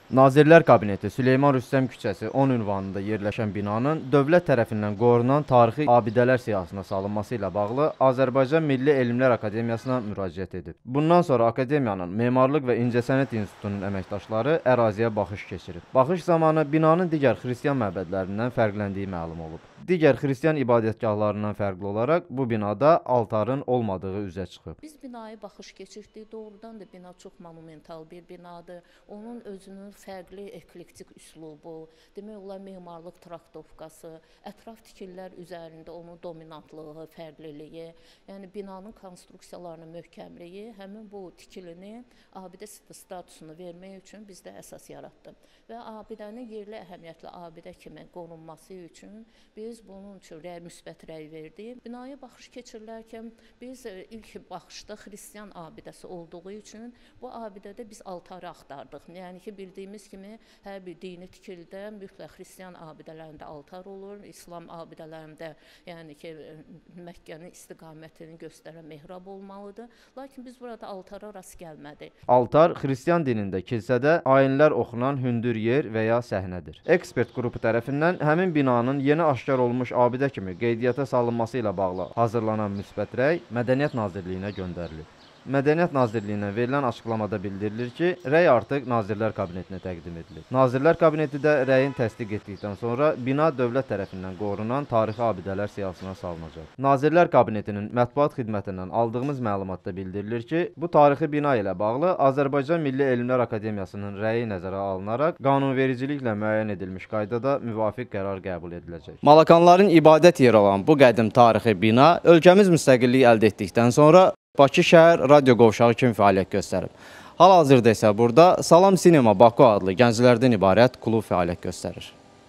Nazirlər Kabineti Süleyman Rüstəm küçəsi 10 ünvanında yerləşən binanın dövlət tərəfindən qorunan tarixi abidələr siyahısına salınması ilə bağlı Azərbaycan Milli Elmlər Akademiyasına müraciət edib. Bundan sonra akademiyanın Memarlıq və İncəsənət İnstitutunun əməkdaşları əraziyə baxış keçirib. Baxış zamanı binanın digər xristian məbədlərindən fərqləndiyi məlum olub. Digər xristian ibadətgahlarından fərqli olaraq bu binada altarın olmadığı üzə çıxıb. Biz binaya baxış keçirdik. Doğrudan da bina çox monumental bir binadır. Onun özünün fərqli eklektik üslubu, demək olar memarlıq traktovkası, ətraf tikililər üzərində onun dominantlığı, fərqliliyi, yəni binanın konstruksiyalarının möhkəmliyi həmin bu tikilini abidə statusunu vermək üçün bizdə əsas yaratdı. Və abidənin yerli əhəmiyyətli abidə kimi qorunması üçün biz bunun üçün müsbət rəy verdik. Binaya baxış keçirilərkən biz ilk baxışda xristian abidəsi olduğu üçün bu abidədə biz altarı axtardıq. Yəni ki, bildiyimiz kimi hər bir dini tikilidə mütləq xristian abidələrində altar olur, İslam abidələrində yəni ki, Məkkənin istiqamətini göstərən mehrab olmalıdır. Lakin biz burada altara rast gəlmədik. Altar xristian dinində kilsədə ayinlər oxunan hündür yer və ya səhnədir. Ekspert qrupu tərəfindən həmin binanın yeni aşkar olmuş abidə kimi qeydiyyata salınması ilə bağlı hazırlanan müsbət rəy Mədəniyyət Nazirliyinə göndərilib. Mədəniyyət Nazirliyindən verilən açıqlamada bildirilir ki, rəy artıq Nazirlər Kabinetinə təqdim edilir. Nazirlər Kabineti də rəyin təsdiq etdikdən sonra bina dövlət tərəfindən qorunan tarixi abidələr siyahısına salınacaq. Nazirlər Kabinetinin mətbuat xidmətindən aldığımız məlumatda bildirilir ki, bu tarixi bina ilə bağlı Azərbaycan Milli Elmlər Akademiyasının rəyi nəzərə alınaraq qanunvericiliklə müəyyən edilmiş qaydada müvafiq qərar qəbul ediləcək. Malakanların ibadət yeri olan bu qədim tarixi bina ölkəmiz müstəqillik əldə etdikdən sonra Bakı şəhər radio qovşağı kimi fəaliyyət göstərib. Hal-hazırda isə burada Salam Sinema Baku adlı gənclərdən ibarət klub fəaliyyət göstərir.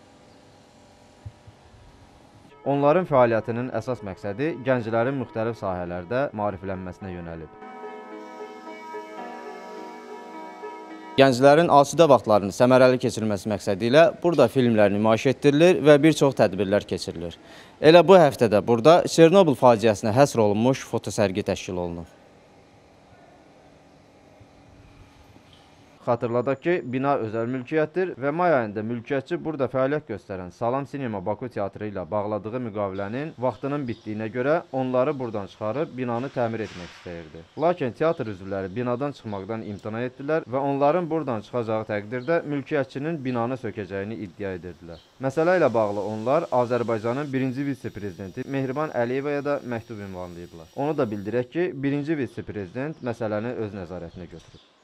Onların fəaliyyətinin əsas məqsədi gənclərin müxtəlif sahələrdə maariflənməsinə yönəlib. Gənclərin asudə vaxtlarını səmərəli keçirilməsi məqsədi ilə burada filmlər nümayiş etdirilir və bir çox tədbirlər keçirilir. Elə bu həftədə burada Çernobıl faciəsinə həsr olunmuş fotosərgi təşkil olunub. Xatırladaq ki, bina özəl mülkiyyətdir və may ayında mülkiyyətçi burada fəaliyyət göstərən Salam Sinema Baku teatrı ilə bağladığı müqavilənin vaxtının bitdiyinə görə onları buradan çıxarıb binanı təmir etmək istəyirdi. Lakin teatr üzvləri binadan çıxmaqdan imtina etdilər və onların buradan çıxacağı təqdirdə mülkiyyətçinin binanı sökəcəyini iddia edirdilər. Məsələ ilə bağlı onlar Azərbaycanın birinci vitse-prezidenti Mehriban Əliyevaya da məktub ünvanlayıblar. Onu da bildirək ki, birinci vitse-prezident məsələni öz nəzarətinə götürüb.